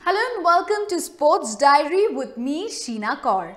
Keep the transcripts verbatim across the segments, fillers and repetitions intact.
Hello and welcome to Sports Diary with me, Sheena Kaur.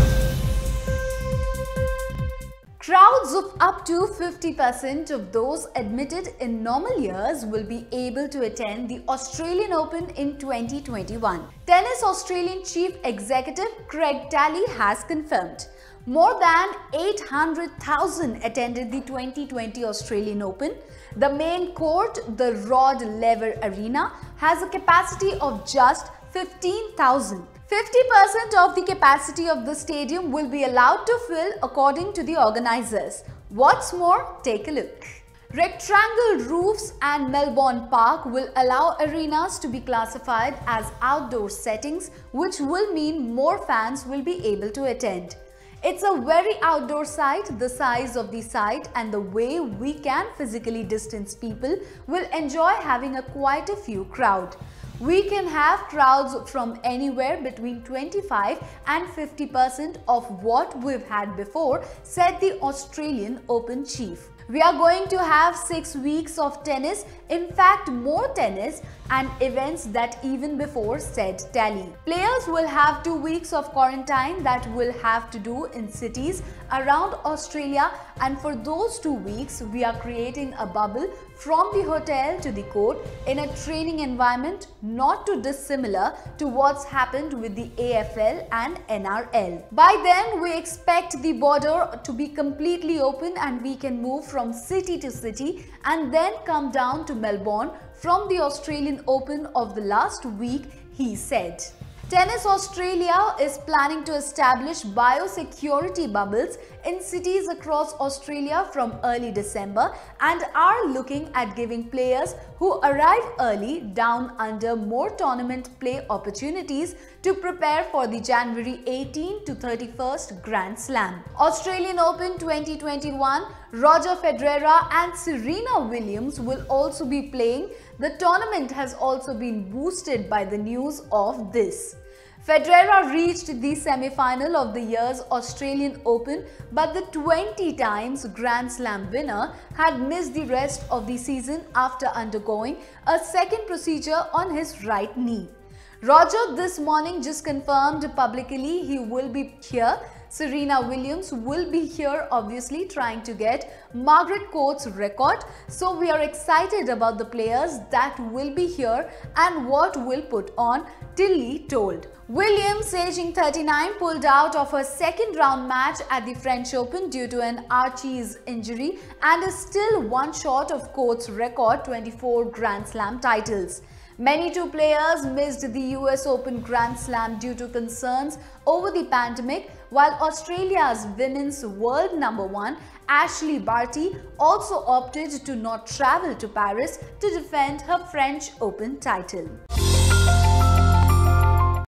Crowds of up to fifty percent of those admitted in normal years will be able to attend the Australian Open in twenty twenty-one. Tennis Australian Chief Executive Craig Talley has confirmed. More than eight hundred thousand attended the twenty twenty Australian Open. The main court, the Rod Laver Arena, has a capacity of just fifteen thousand. fifty percent of the capacity of the stadium will be allowed to fill according to the organizers. What's more, take a look. Rectangle roofs and Melbourne Park will allow arenas to be classified as outdoor settings, which will mean more fans will be able to attend. It's a very outdoor site. The size of the site and the way we can physically distance people will enjoy having a quite a few crowd. We can have crowds from anywhere between twenty-five and fifty percent of what we've had before, said the Australian Open chief. We are going to have six weeks of tennis, in fact more tennis and events that even before, said Talley. Players will have two weeks of quarantine that will have to do in cities around Australia, and for those two weeks we are creating a bubble from the hotel to the court in a training environment not too dissimilar to what's happened with the A F L and N R L. By then we expect the border to be completely open and we can move from city to city and then come down to Melbourne from the Australian Open of the last week, he said. Tennis Australia is planning to establish biosecurity bubbles in cities across Australia from early December and are looking at giving players who arrive early down under more tournament play opportunities to prepare for the January eighteenth to thirty-first Grand Slam. Australian Open twenty twenty-one, Roger Federer and Serena Williams will also be playing. The tournament has also been boosted by the news of this. Federer reached the semi-final of the year's Australian Open, but the twenty times Grand Slam winner had missed the rest of the season after undergoing a second procedure on his right knee. Roger this morning just confirmed publicly he will be here. Serena Williams will be here, obviously trying to get Margaret Court's record. So we are excited about the players that will be here and what will put on, Tilley told. Williams, aging thirty-nine, pulled out of her second round match at the French Open due to an Achilles injury and is still one short of Court's record twenty-four Grand Slam titles. Many two players missed the U S Open Grand Slam due to concerns over the pandemic, while Australia's women's world number one, Ashley Barty, also opted to not travel to Paris to defend her French Open title.